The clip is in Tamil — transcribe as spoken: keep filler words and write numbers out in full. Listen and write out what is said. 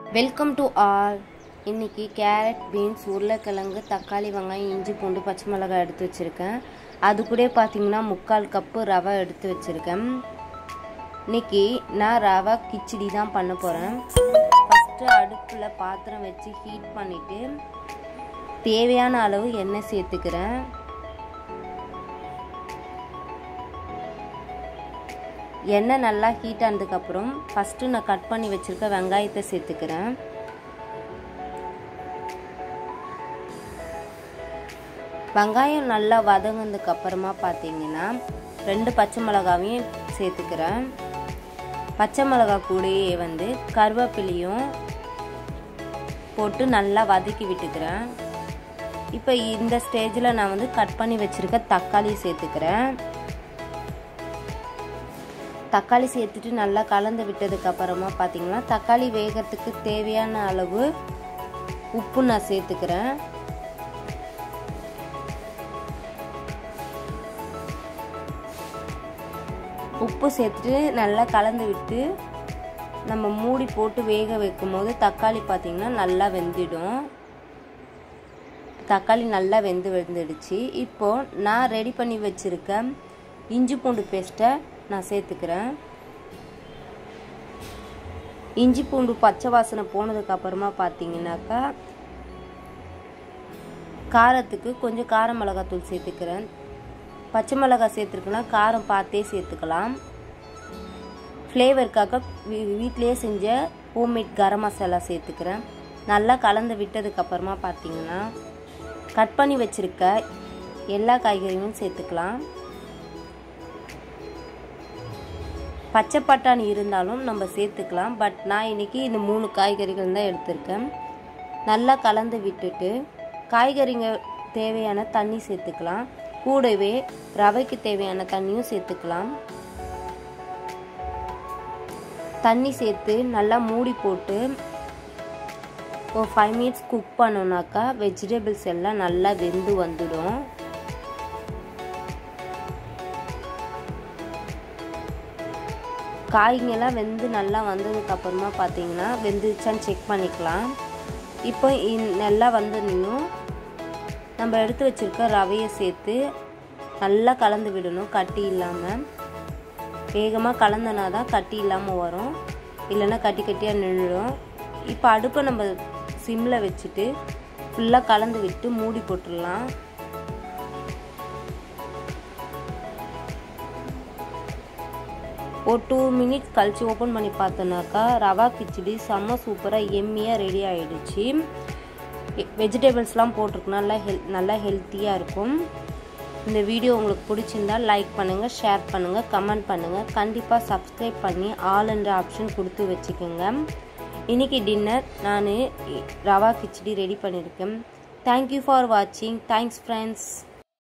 Welcome to all. இன்றைக்கி கேரட், பீன்ஸ், உருளைக்கிழங்கு, தக்காளி, வெங்காயம், இஞ்சி, பூண்டு, பச்சை மிளகாய் எடுத்து வச்சுருக்கேன். அது கூட பார்த்திங்கன்னா முக்கால் கப்பு ரவை எடுத்து வச்சுருக்கேன். இன்றைக்கி நான் ரவை கிச்சடி தான் பண்ண போகிறேன். ஃபஸ்ட்டு அடுப்பில் பாத்திரம் வச்சு ஹீட் பண்ணிவிட்டு தேவையான அளவு எண்ணெய் சேர்த்துக்கிறேன். எண்ணெய் நல்லா ஹீட் ஆனதுக்கப்புறம் ஃபஸ்ட்டு நான் கட் பண்ணி வச்சுருக்க வெங்காயத்தை சேர்த்துக்கிறேன். வெங்காயம் நல்லா வதங்கினதுக்கு அப்புறமா பார்த்தீங்கன்னா ரெண்டு பச்சை மிளகாவையும் சேர்த்துக்கிறேன். பச்சை மிளகாய் கூடயே வந்து கருவேப்பிலையும் போட்டு நல்லா வதக்கி விட்டுக்கிறேன். இப்போ இந்த ஸ்டேஜில் நான் வந்து கட் பண்ணி வச்சுருக்க தக்காளி சேர்த்துக்கிறேன். தக்காளி சேர்த்துட்டு நல்லா கலந்து விட்டதுக்கு அப்புறமா பார்த்தீங்கன்னா தக்காளி வேகிறதுக்கு தேவையான அளவு உப்பு நான் சேர்த்துக்கிறேன். உப்பு சேர்த்துட்டு நல்லா கலந்து விட்டு நம்ம மூடி போட்டு வேக வைக்கும் போது தக்காளி பார்த்தீங்கன்னா நல்லா வெந்துடும். தக்காளி நல்லா வெந்து வெந்துடுச்சு. இப்போது நான் ரெடி பண்ணி வச்சுருக்க இஞ்சி பூண்டு பேஸ்ட்டை நான் சேர்த்துக்கிறேன். இஞ்சி பூண்டு பச்சை வாசனை போனதுக்கு அப்புறமா பார்த்தீங்கன்னாக்கா காரத்துக்கு கொஞ்சம் கார மிளகாத்தூள் சேர்த்துக்கிறேன். பச்சை மிளகாய் சேர்த்துருக்குன்னா காரம் பார்த்தே சேர்த்துக்கலாம். ஃப்ளேவருக்காக வீட்டிலேயே செஞ்ச ஹோம்மேட் கரம் மசாலா சேர்த்துக்கிறேன். நல்லா கலந்து விட்டதுக்கு அப்புறமா பார்த்தீங்கன்னா கட் பண்ணி வச்சுருக்க எல்லா காய்கறிகளும் சேர்த்துக்கலாம். பச்சை பட்டாணி இருந்தாலும் நம்ம சேர்த்துக்கலாம். பட் நான் இன்றைக்கி இந்த மூணு காய்கறிகள் தான் எடுத்திருக்கேன். நல்லா கலந்து விட்டுட்டு காய்கறிங்க தேவையான தண்ணி சேர்த்துக்கலாம். கூடவே ரவைக்கு தேவையான தண்ணியும் சேர்த்துக்கலாம். தண்ணி சேர்த்து நல்லா மூடி போட்டு ஒரு ஃபைவ் மினிட்ஸ் குக் பண்ணோன்னாக்கா வெஜிடபிள்ஸ் எல்லாம் நல்லா வெந்து வந்துடும். காய்கெல்லாம் வெந்து நல்லா வந்ததுக்கு அப்புறமா பார்த்தீங்கன்னா வெந்துச்சான்னு செக் பண்ணிக்கலாம். இப்போ நல்லா வந்ததுன்னும் நம்ம எடுத்து வச்சுருக்க ரவையை சேர்த்து நல்லா கலந்து விடணும். கட்டி இல்லாமல் வேகமாக கலந்தனா தான் கட்டி இல்லாமல் வரும், இல்லைன்னா கட்டி கட்டியாக நின்றுடும். இப்போ அடுப்பை நம்ம சிம்மில் வச்சுட்டு ஃபுல்லாக கலந்து விட்டு மூடி போட்டுடலாம். ஒரு டூ மினிட்ஸ் கழித்து ஓப்பன் பண்ணி பார்த்தோன்னாக்கா ரவா கிச்சடி செம்ம சூப்பராக எம்மியாக ரெடி ஆகிடுச்சு. வெஜிடபிள்ஸ்லாம் போட்டிருக்கு, நல்லா ஹெல் நல்லா ஹெல்த்தியாக இருக்கும். இந்த வீடியோ உங்களுக்கு பிடிச்சிருந்தால் லைக் பண்ணுங்கள், ஷேர் பண்ணுங்கள், கமெண்ட் பண்ணுங்கள். கண்டிப்பாக சப்ஸ்கிரைப் பண்ணி ஆல் என்ற ஆப்ஷன் கொடுத்து வச்சுக்கோங்க. இன்றைக்கி டின்னர் நான் ரவா கிச்சடி ரெடி பண்ணியிருக்கேன். தேங்க்யூ ஃபார் வாட்சிங். Thanks friends.